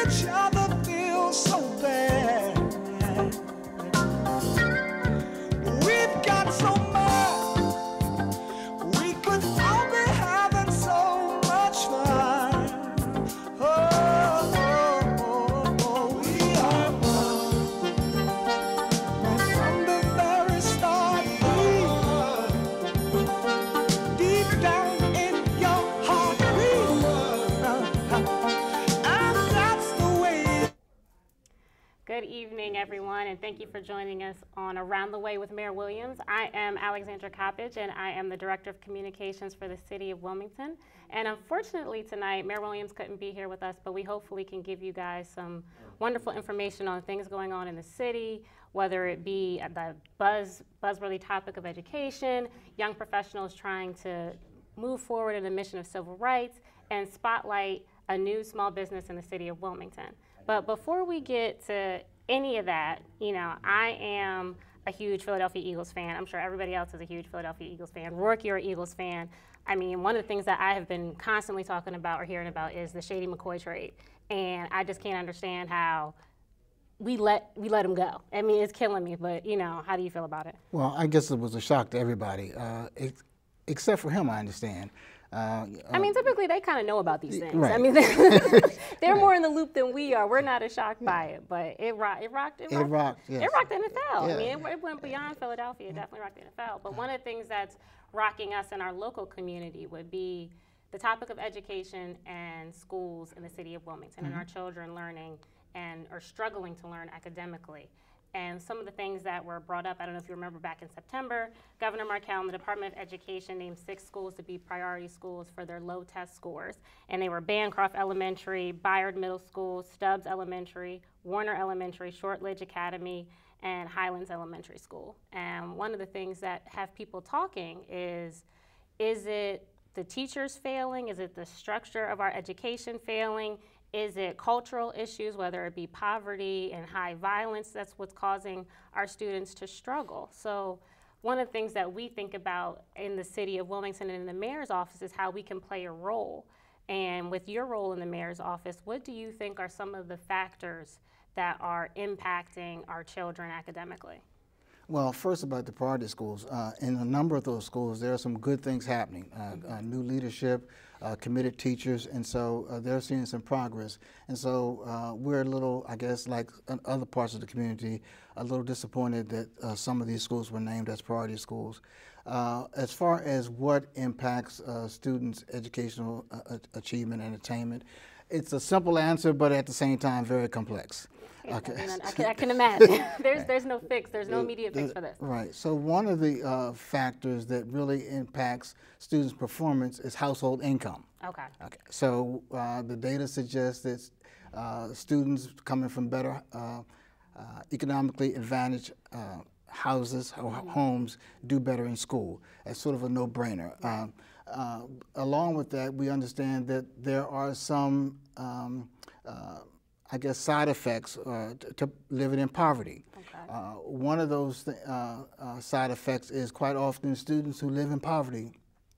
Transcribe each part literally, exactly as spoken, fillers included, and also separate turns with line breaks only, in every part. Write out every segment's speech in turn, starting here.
each other feel so bad. We've got so much, we could all be having so much fun. Oh, oh, oh, oh, we are one. From the very start, we deep down in your heart, we were. And that's the way.
Good evening, everyone, and thank you for joining us on Around the Way with Mayor Williams. I am Alexandra Coppage, and I am the Director of Communications for the City of Wilmington. And unfortunately tonight, Mayor Williams couldn't be here with us, but we hopefully can give you guys some wonderful information on things going on in the city, whether it be the buzz, buzzworthy topic of education, young professionals trying to move forward in the mission of civil rights, and spotlight a new small business in the city of Wilmington. But before we get to any of that, you know, I am a huge Philadelphia Eagles fan. I'm sure everybody else is a huge Philadelphia Eagles fan. Rourke, you're an Eagles fan. I mean, one of the things that I have been constantly talking about or hearing about is the Shady McCoy trade. And I just can't understand how we let we let him go. I mean, it's killing me, but, you know, how do you feel about it?
Well, I guess it was a shock to everybody, uh, ex except for him, I understand. Uh,
I mean, typically they kind of know about these things.
Right.
I mean, they're, they're more in the loop than we are. We're not as shocked by it, but it, ro it rocked. It rocked.
It rocked. Yes.
It rocked the N F L.
Yeah.
I mean, it, it went beyond Philadelphia. It definitely rocked the N F L. But one of the things that's rocking us in our local community would be the topic of education and schools in the city of Wilmington, mm-hmm. and our children learning and or struggling to learn academically. And some of the things that were brought up, I don't know if you remember back in September, Governor Markell and the Department of Education named six schools to be priority schools for their low test scores. And they were Bancroft Elementary, Bayard Middle School, Stubbs Elementary, Warner Elementary, Shortledge Academy, and Highlands Elementary School. And one of the things that have people talking is, is it the teachers failing? Is it the structure of our education failing? Is it cultural issues, whether it be poverty and high violence, that's what's causing our students to struggle? So one of the things that we think about in the city of Wilmington and in the mayor's office is how we can play a role. And with your role in the mayor's office, what do you think are some of the factors that are impacting our children academically?
Well, first about the priority schools. Uh, in a number of those schools, there are some good things happening. Uh, mm-hmm. uh, new leadership, uh, committed teachers, and so uh, they're seeing some progress. And so uh, we're a little, I guess, like other parts of the community, a little disappointed that uh, some of these schools were named as priority schools. Uh, as far as what impacts uh, students' educational uh, achievement and attainment, it's a simple answer, but at the same time, very complex.
Okay. I, mean, I, can, I can imagine. there's, there's no fix. There's no immediate fix for this.
Right. So one of the uh, factors that really impacts students' performance is household income.
Okay. Okay.
So uh, the data suggests that uh, students coming from better uh, uh, economically advantaged uh, houses or mm-hmm. homes do better in school. That's sort of a no-brainer. Right. Um, uh, along with that, we understand that there are some um, uh, I guess, side effects uh, to, to living in poverty. Okay. Uh, one of those th uh, uh, side effects is quite often students who live in poverty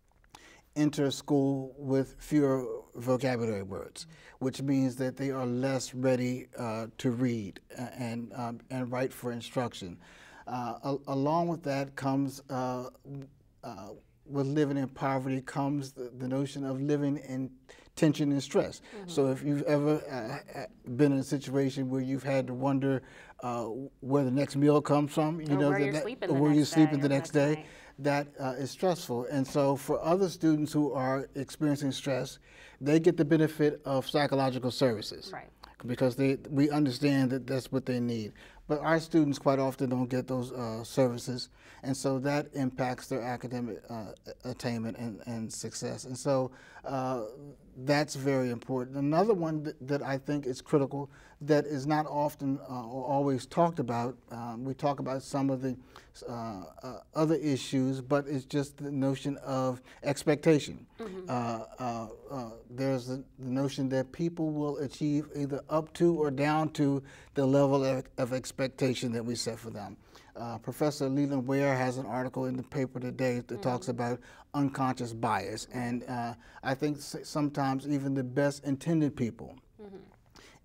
enter school with fewer vocabulary words, mm-hmm. which means that they are less ready uh, to read and, um, and write for instruction. Uh, a along with that comes, uh, uh, with living in poverty comes the, the notion of living in tension and stress. Mm-hmm. So if you've ever uh, been in a situation where you've had to wonder uh, where the next meal comes from, you
or
know,
where
that,
you're
that,
sleeping
or
the
where
next
you're sleeping
day
the next day,
night.
that uh, is stressful. And so for other students who are experiencing stress, they get the benefit of psychological services. Right. Because they, we understand that that's what they need. But our students quite often don't get those uh, services, and so that impacts their academic uh, attainment and, and success. And so uh, that's very important. Another one that, that I think is critical that is not often uh, or always talked about, um, we talk about some of the uh, uh, other issues, but it's just the notion of expectation. Mm-hmm. uh, uh, uh, there's the, the notion that people will achieve either up to or down to the level of, of expectation that we set for them. Uh, Professor Leland Ware has an article in the paper today that mm-hmm. talks about unconscious bias, and uh, I think sometimes even the best intended people mm-hmm.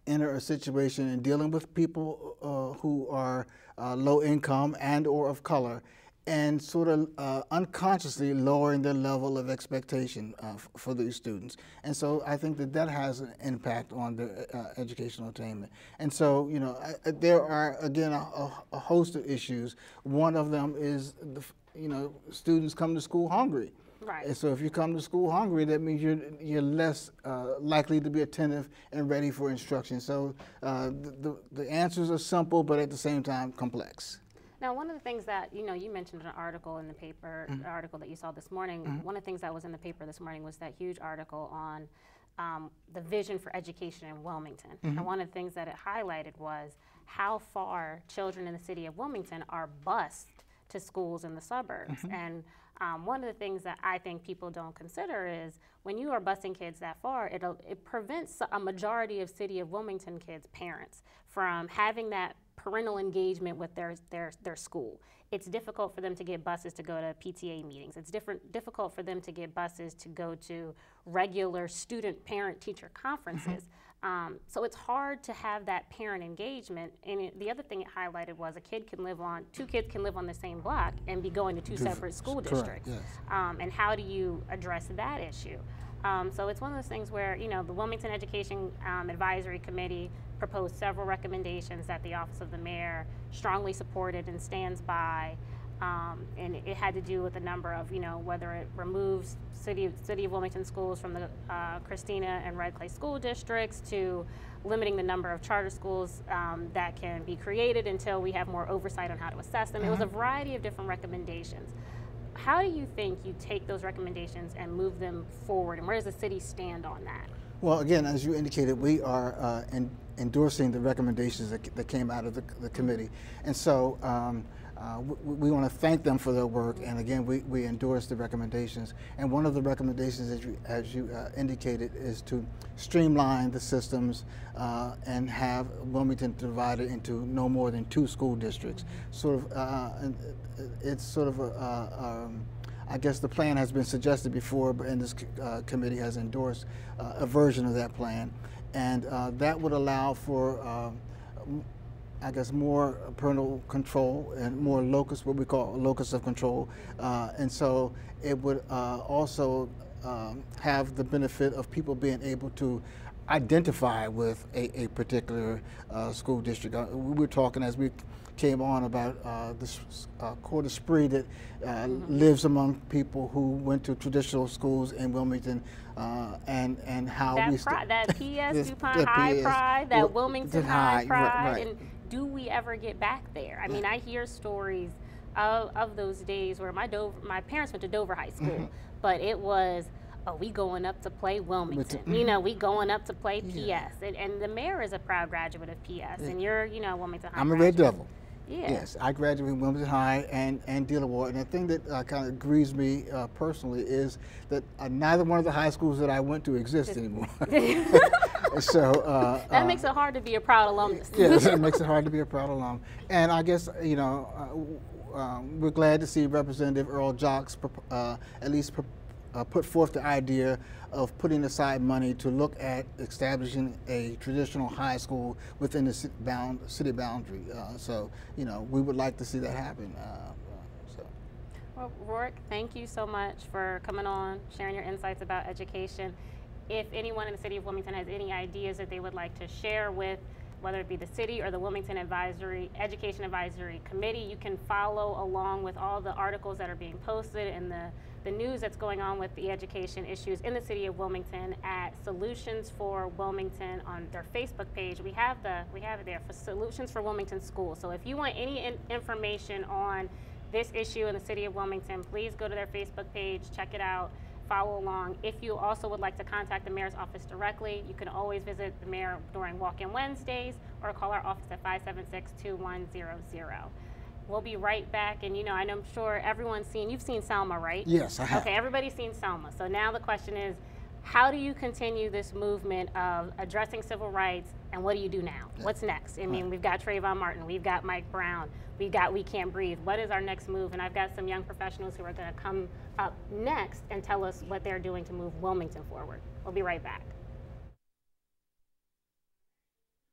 enter a situation in dealing with people uh, who are uh, low income and or of color, and sort of uh, unconsciously lowering their level of expectation uh, f for these students. And so I think that that has an impact on their uh, educational attainment. And so, you know, I, there are, again, a, a host of issues. One of them is, the, you know, students come to school hungry.
Right.
And so if you come to school hungry, that means you're, you're less uh, likely to be attentive and ready for instruction. So uh, the, the, the answers are simple, but at the same time complex.
Now, one of the things that, you know, you mentioned an article in the paper, mm-hmm. the article that you saw this morning. Mm-hmm. One of the things that was in the paper this morning was that huge article on um, the vision for education in Wilmington. Mm-hmm. And one of the things that it highlighted was how far children in the city of Wilmington are bused to schools in the suburbs. Mm-hmm. And um, one of the things that I think people don't consider is when you are busing kids that far, it'll, it prevents a majority of city of Wilmington kids' parents from having that parental engagement with their, their, their school. It's difficult for them to get buses to go to P T A meetings. It's different, difficult for them to get buses to go to regular student parent teacher conferences. Mm-hmm. um, so it's hard to have that parent engagement. And it, the other thing it highlighted was a kid can live on, two kids can live on the same block and be going to two Different. separate school districts. Correct, yes. um, and how do you address that issue? Um, so it's one of those things where, you know, the Wilmington Education um, Advisory Committee proposed several recommendations that the Office of the Mayor strongly supported and stands by. Um, and it had to do with a number of, you know, whether it removes City, City of Wilmington schools from the uh, Christina and Red Clay school districts to limiting the number of charter schools um, that can be created until we have more oversight on how to assess them. Mm-hmm. It was a variety of different recommendations. How do you think you take those recommendations and move them forward, and where does the city stand on that?
Well, again, as you indicated, we are uh, in, endorsing the recommendations that, that came out of the, the committee. And so um, uh, we, we want to thank them for their work, and again, we, we endorse the recommendations. And one of the recommendations, as you, as you uh, indicated, is to streamline the systems uh, and have Wilmington divided into no more than two school districts. Sort of, uh, and it's sort of a, uh, um, I guess the plan has been suggested before, but and this uh, committee has endorsed uh, a version of that plan, and uh, that would allow for, uh, I guess, more parental control and more locus, what we call locus of control, uh, and so it would uh, also um, have the benefit of people being able to identify with a, a particular uh, school district. Uh, we were talking as we came on about uh, this uh, court esprit that uh, mm-hmm. lives among people who went to traditional schools in Wilmington, uh, and and how
that
we
pride, that P S this, DuPont High P S, pride, that well, Wilmington High, high pride, right, right. And do we ever get back there? I yeah. mean, I hear stories of, of those days where my Dover, my parents went to Dover High School, mm-hmm. but it was, oh, we going up to play Wilmington. Mm-hmm. You know, we going up to play yeah. P S. And, and the mayor is a proud graduate of P S, yeah. and you're, you know, Wilmington High.
I'm a
graduate.
Red Devil.
Yeah.
Yes, I graduated from Wilmington High and, and Dealer Ward. And the thing that uh, kind of grieves me uh, personally is that uh, neither one of the high schools that I went to exist anymore. so uh,
That
uh,
makes it hard to be a proud alumnus.
Yes, it makes it hard to be a proud alum. And I guess, you know, uh, um, we're glad to see Representative Earl Jocks uh, at least uh, put forth the idea of putting aside money to look at establishing a traditional high school within the city, bound, city boundary. Uh, so, you know, we would like to see that happen. Uh, so.
Well, Rourke, thank you so much for coming on, sharing your insights about education. If anyone in the city of Wilmington has any ideas that they would like to share with, whether it be the city or the Wilmington Advisory Education Advisory Committee, you can follow along with all the articles that are being posted and the the news that's going on with the education issues in the city of Wilmington at Solutions for Wilmington on their Facebook page. We have the we have it there for Solutions for Wilmington Schools. So if you want any in information on this issue in the city of Wilmington, please go to their Facebook page, check it out, follow along. If you also would like to contact the mayor's office directly, you can always visit the mayor during walk-in Wednesdays or call our office at five seven six, two one zero zero. We'll be right back, and you know, I'm sure everyone's seen, you've seen Selma, right?
Yes, I have.
Okay, everybody's seen Selma. So now the question is, how do you continue this movement of addressing civil rights, and what do you do now? Yeah. What's next? I mean, right. We've got Trayvon Martin, we've got Mike Brown, we've got We Can't Breathe. What is our next move? And I've got some young professionals who are gonna come up next and tell us what they're doing to move Wilmington forward. We'll be right back.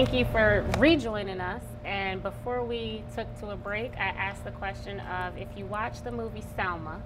thank you for rejoining us. And before we took to a break, I asked the question of if you watch the movie Selma,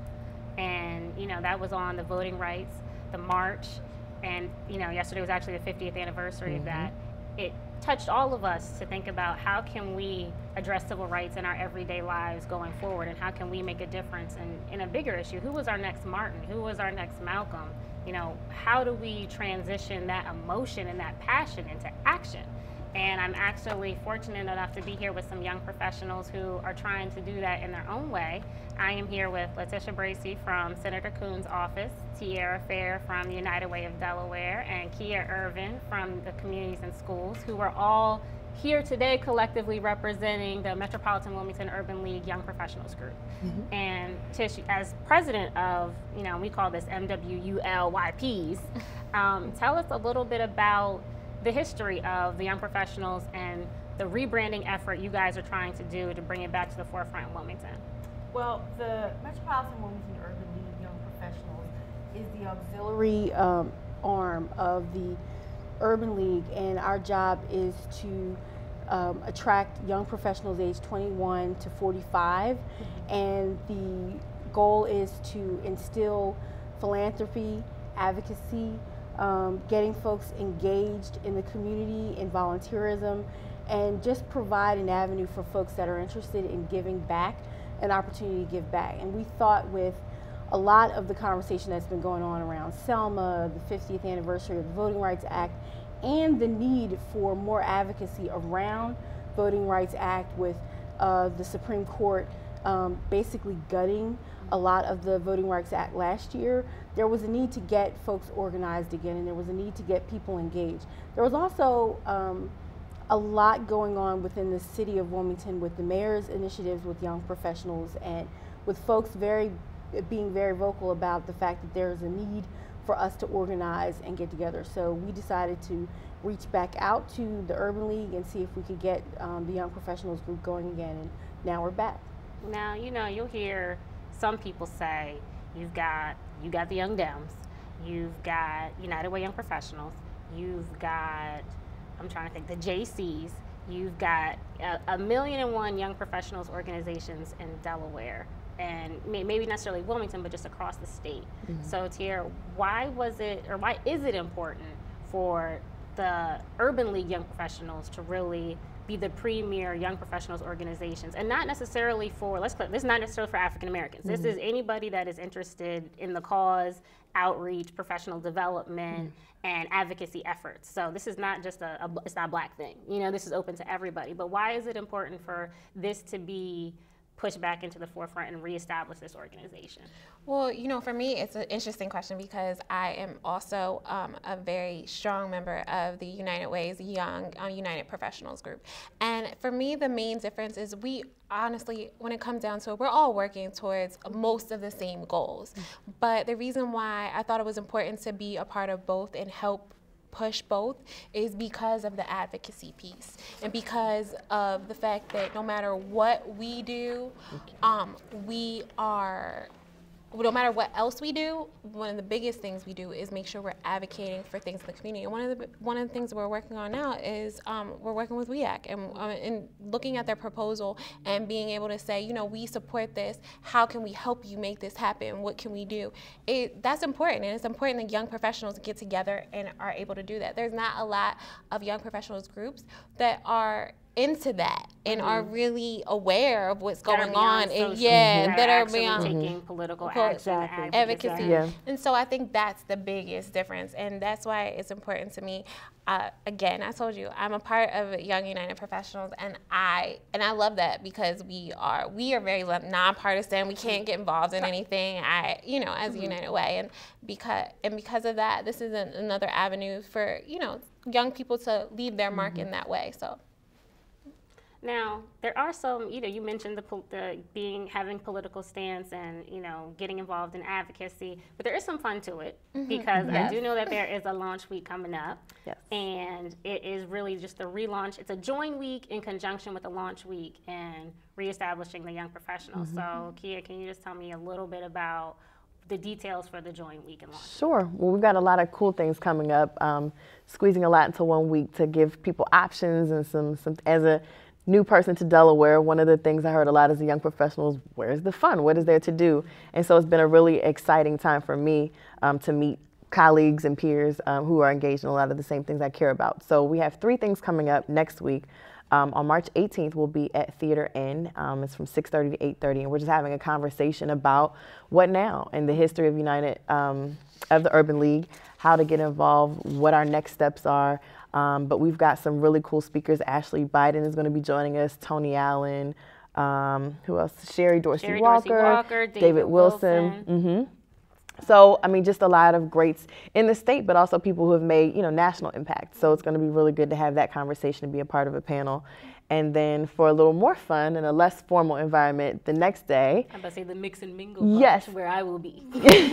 and you know that was on the voting rights, the march, and you know yesterday was actually the fiftieth anniversary mm-hmm. of that. It touched all of us to think about how can we address civil rights in our everyday lives going forward, and how can we make a difference in, in a bigger issue. Who was our next Martin? Who was our next Malcolm? You know, how do we transition that emotion and that passion into action? And I'm actually fortunate enough to be here with some young professionals who are trying to do that in their own way. I am here with Letitia Bracey from Senator Coon's office, Tierra Fair from the United Way of Delaware, and Kia Irvin from the Communities and Schools, who are all here today collectively representing the Metropolitan Wilmington Urban League Young Professionals Group. Mm-hmm. And Tish, as president of, you know, we call this M W U L Y Ps, um, tell us a little bit about the history of the young professionals and the rebranding effort you guys are trying to do to bring it back to the forefront in Wilmington.
Well, the Metropolitan Wilmington Urban League Young Professionals is the auxiliary um, arm of the Urban League, and our job is to um, attract young professionals aged twenty-one to forty-five, mm-hmm. and the goal is to instill philanthropy, advocacy, um, getting folks engaged in the community, in volunteerism, and just provide an avenue for folks that are interested in giving back, an opportunity to give back. And we thought with a lot of the conversation that's been going on around Selma, the fiftieth anniversary of the Voting Rights Act, and the need for more advocacy around Voting Rights Act with uh, the Supreme Court um, basically gutting a lot of the Voting Rights Act last year, there was a need to get folks organized again, and there was a need to get people engaged. There was also um, a lot going on within the city of Wilmington with the mayor's initiatives with young professionals, and with folks very being very vocal about the fact that there's a need for us to organize and get together. So we decided to reach back out to the Urban League and see if we could get um, the Young Professionals group going again, and now we're back.
Now, you know, you'll hear some people say, you've got, you got the Young Dems, you've got United Way Young Professionals, you've got, I'm trying to think, the J Cs, you've got a, a million and one young professionals organizations in Delaware, and may, maybe necessarily Wilmington, but just across the state. Mm-hmm. So Tierra, why was it, or why is it important for the Urban League Young Professionals to really be the premier young professionals organizations, and not necessarily for, let's put, this is not necessarily for African Americans. Mm-hmm. This is anybody that is interested in the cause, outreach, professional development, mm-hmm. and advocacy efforts. So this is not just a, a, it's not a black thing. You know, this is open to everybody. But why is it important for this to be push back into the forefront and reestablish this organization?
Well, you know, for me, it's an interesting question because I am also um, a very strong member of the United Way's Young uh, United Professionals group. And for me, the main difference is we honestly, when it comes down to it, we're all working towards most of the same goals. Mm-hmm. But the reason why I thought it was important to be a part of both and help push both is because of the advocacy piece, and because of the fact that no matter what we do, um, we are, no matter what else we do, one of the biggest things we do is make sure we're advocating for things in the community. And one of the one of the things we're working on now is um, we're working with W E A C and, uh, and looking at their proposal and being able to say, you know, we support this. How can we help you make this happen? What can we do? It, that's important, and it's important that young professionals get together and are able to do that. There's not a lot of young professionals groups that are into that and mm-hmm. are really aware of what's that going on, and yeah,
that,
that
are
are beyond
taking
mm-hmm.
political
exactly.
action,
advocacy.
advocacy.
Yeah. And so I think that's the biggest difference, and that's why it's important to me. Uh, again, I told you I'm a part of Young United Professionals, and I and I love that because we are we are very nonpartisan. We can't get involved in anything. I you know as mm-hmm. United Way, and because and because of that, this is an, another avenue for you know young people to leave their mark mm-hmm. in that way. So.
Now, there are some, you know, you mentioned the, the being, having political stance and, you know, getting involved in advocacy, but there is some fun to it mm-hmm. because yes. I do know that there is a launch week coming up. Yes. And it is really just a relaunch. It's a join week in conjunction with a launch week and reestablishing the young professionals. Mm-hmm. So, Kia, can you just tell me a little bit about the details for the Join Week and launch.
Sure. Well, we've got a lot of cool things coming up, um, squeezing a lot into one week to give people options and some, some, as a new person to Delaware, one of the things I heard a lot as a young professional is, where's the fun? What is there to do? And so it's been a really exciting time for me um, to meet colleagues and peers um, who are engaged in a lot of the same things I care about. So we have three things coming up next week. Um, on March eighteenth, we'll be at Theater Inn. Um, it's from six thirty to eight thirty, and we're just having a conversation about what now and the history of United, um, of the Urban League, how to get involved, what our next steps are. Um, but we've got some really cool speakers. Ashley Biden is going to be joining us, Tony Allen, um, who else? Sherry Dorsey
Sherry
Walker,
Dorsey Walker, David,
David Wilson.
Wilson.
Mm-hmm. So, I mean, just a lot of greats in the state, but also people who have made, you know, national impact. So it's going to be really good to have that conversation and be a part of a panel. And then for a little more fun and a less formal environment, the next day.
I'm about to say the mix and mingle
yes.
where I will be.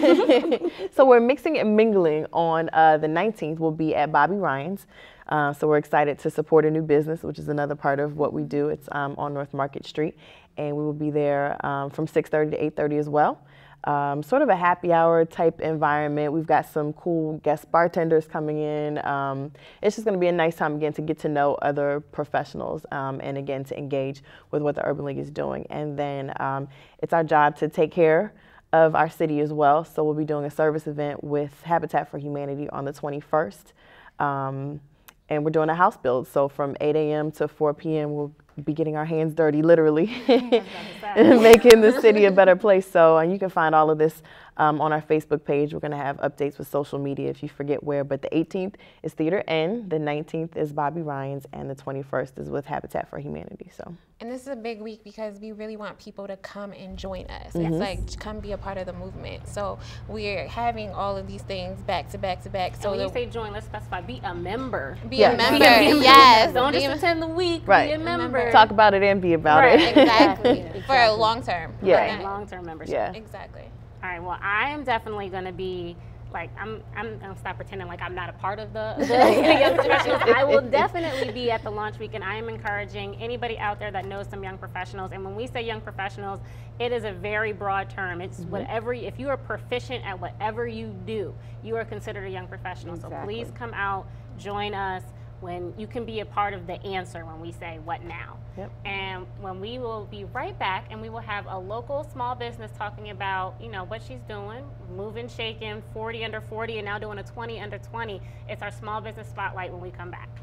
So we're mixing and mingling on uh, the nineteenth. We'll be at Bobby Ryan's. Uh, so we're excited to support a new business, which is another part of what we do. It's um, on North Market Street. And we will be there um, from six thirty to eight thirty as well. Um, sort of a happy hour type environment. We've got some cool guest bartenders coming in. Um, it's just going to be a nice time again to get to know other professionals um, and again to engage with what the Urban League is doing. And then um, it's our job to take care of our city as well. So we'll be doing a service event with Habitat for Humanity on the twenty-first. Um, and we're doing a house build. So from eight A M to four P M we'll be getting our hands dirty, literally, and making the city a better place. So and you can find all of this um, on our Facebook page. We're going to have updates with social media if you forget where. But the eighteenth is Theater Inn, the nineteenth is Bobby Ryan's, and the twenty-first is with Habitat for Humanity. So.
And this is a big week because we really want people to come and join us.
Mm-hmm.
It's like, come be a part of the movement. So we're having all of these things back to back to back. So
and when you
the,
say join, let's specify, be a member.
be
Yeah.
a member,
Be a member.
yes.
Don't
Be
just
a-
attend the week,
Right.
be a member.
Member.
Talk about it and be about
Right.
it.
Exactly.
Exactly.
For a long term.
Yeah.
Right,
Okay.
long-term membership.
Yeah.
Exactly.
All right, well, I am definitely going to be, like, I'm, I'm going to stop pretending like I'm not a part of the, the young professionals. I will definitely be at the launch week, and I am encouraging anybody out there that knows some young professionals. And when we say young professionals, it is a very broad term. It's mm-hmm. whatever, if you are proficient at whatever you do, you are considered a young professional.
Exactly.
So please come out, join us. When you can be a part of the answer when we say what now.
Yep.
And when we will be right back, and we will have a local small business talking about, you know, what she's doing, moving, shaking, forty under forty, and now doing a twenty under twenty. It's our small business spotlight when we come back.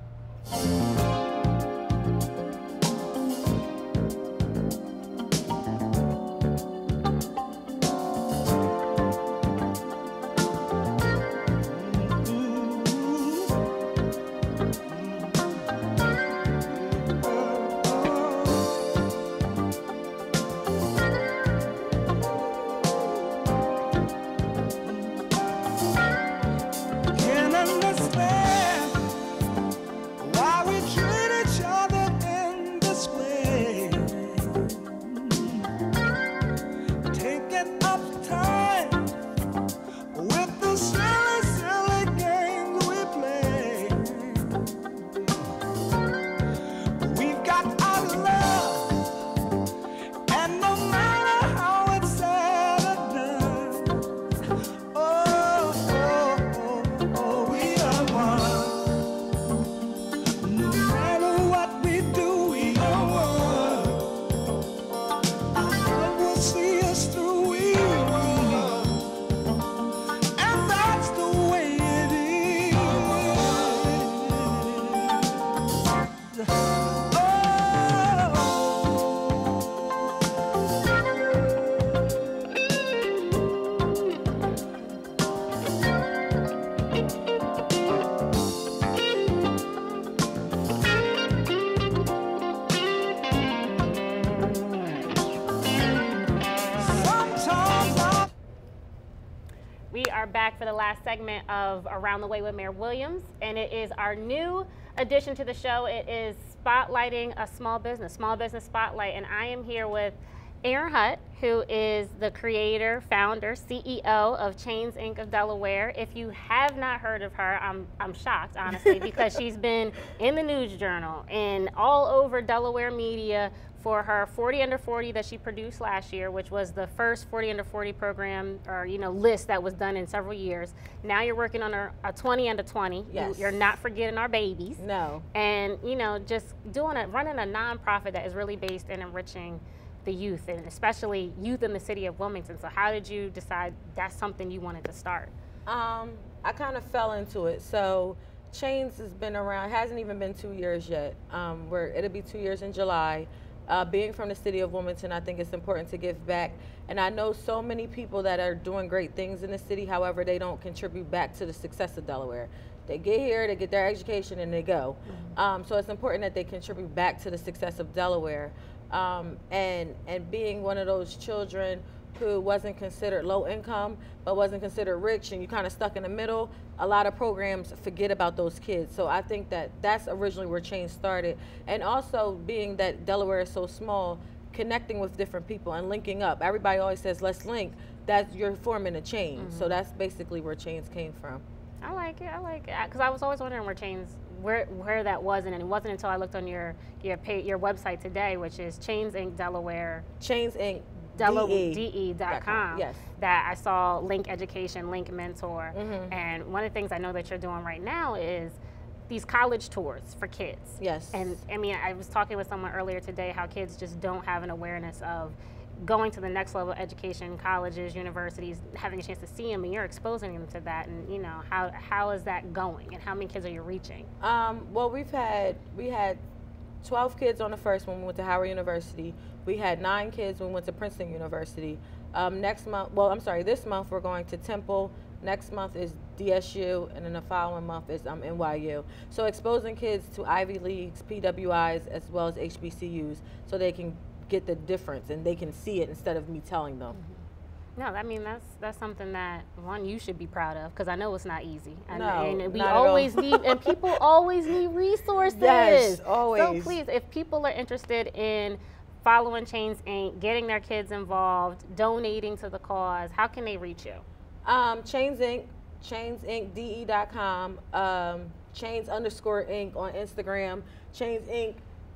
Can't understand why we treat each other in this way. Taking up time with the silly, silly games we play. We've got our love, and no matter how it's said or done, oh, oh, oh, oh, we are one. No matter what we do, we are one. Love will see us through, we are one. And that's the way it is. Oh. Sometimes I
We are back for the last segment of Around the Way with Mayor Williams, and it is our new addition to the show. It is spotlighting a small business, small business spotlight, and I am here with Erin Hutt, who is the creator, founder, C E O of Chains Incorporated of Delaware. If you have not heard of her, I'm, I'm shocked, honestly, because she's been in the News Journal and all over Delaware media for her forty under forty that she produced last year, which was the first forty under forty program or you know list that was done in several years. Now you're working on a, a twenty under twenty.
Yes.
You, you're not forgetting our babies.
No.
And you know just doing a running a nonprofit that is really based in enriching the youth, and especially youth in the city of Wilmington. So how did you decide that's something you wanted to start?
Um, I kind of fell into it. So Chains has been around, hasn't even been two years yet. Um, where it'll be two years in July. Uh, being from the city of Wilmington, I think it's important to give back. And I know so many people that are doing great things in the city, however, they don't contribute back to the success of Delaware. They get here, they get their education, and they go. Mm-hmm. um, so it's important that they contribute back to the success of Delaware. Um, and, and being one of those children who wasn't considered low income, but wasn't considered rich, and you kind of stuck in the middle, a lot of programs forget about those kids. So I think that that's originally where Change started. And also being that Delaware is so small, connecting with different people and linking up. Everybody always says, let's link. That's, you're forming a chain. Mm-hmm. So that's basically where Chains came from.
I like it, I like it. Because I was always wondering where Chains, where where that was, and it wasn't until I looked on your your pay, your website today, which is Chains Incorporated. Delaware.
Chains Incorporated.
D E dot com.
Yes.
That I saw Link Education, Link Mentor,
mm-hmm.
and one of the things I know that you're doing right now is these college tours for kids.
Yes.
And I mean, I was talking with someone earlier today how kids just don't have an awareness of going to the next level of education, colleges, universities, having a chance to see them, and you're exposing them to that. And you know, how how is that going, and how many kids are you reaching?
Um, well, we've had we had twelve kids on the first when we went to Howard University. We had nine kids when we went to Princeton University. Um, next month, well, I'm sorry, this month we're going to Temple. Next month is D S U, and then the following month is um, N Y U. So exposing kids to Ivy Leagues, P W Is, as well as H B C Us, so they can get the difference and they can see it instead of me telling them.
Mm-hmm. No, I mean, that's that's something that, one, you should be proud of, because I know it's not easy. And,
no,
and we
not
always
at all.
need, and people always need resources.
Yes, always.
So please, if people are interested in following Chains Incorporated, getting their kids involved, donating to the cause, how can they reach you?
Um, Chains Incorporated, Chains Inc D E dot com, um, Chains underscore Inc on Instagram, Chains Incorporated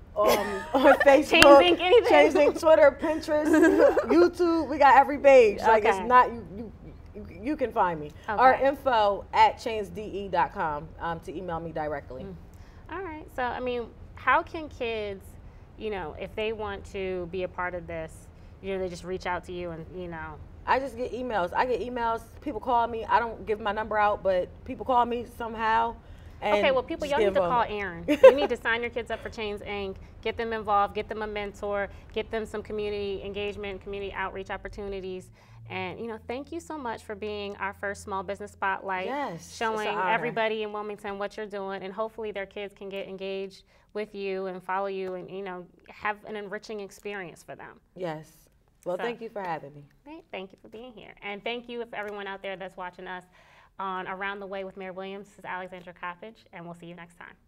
um, on Facebook,
Chains Incorporated, anything.
Chains Incorporated, Twitter, Pinterest, YouTube. We got every page.
Okay.
Like it's not you. you You, you can find me.
Okay.
Or info at chains D E dot com um, to email me directly.
Mm. All right. So, I mean, how can kids, you know, if they want to be a part of this, you know, they just reach out to you and, you know.
I just get emails. I get emails. People call me. I don't give my number out, but people call me somehow. And
okay, well, people, y'all need to call Aaron. You need to sign your kids up for Chains Incorporated, get them involved, get them a mentor, get them some community engagement, community outreach opportunities. And, you know, thank you so much for being our first small business spotlight.
Yes,
showing
it's an honor.
everybody in Wilmington what you're doing, and hopefully their kids can get engaged with you and follow you and, you know, have an enriching experience for them.
Yes. Well,
So,
thank you for having me.
Thank you for being here. And thank you for everyone out there that's watching us on Around the Way with Mayor Williams. This is Alexandra Coppage, and we'll see you next time.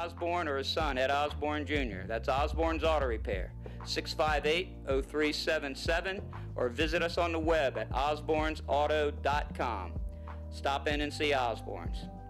Osborne or his son, Ed Osborne Junior That's Osborne's Auto Repair, six five eight, oh three seven seven, or visit us on the web at osbornes auto dot com. Stop in and see Osborne's.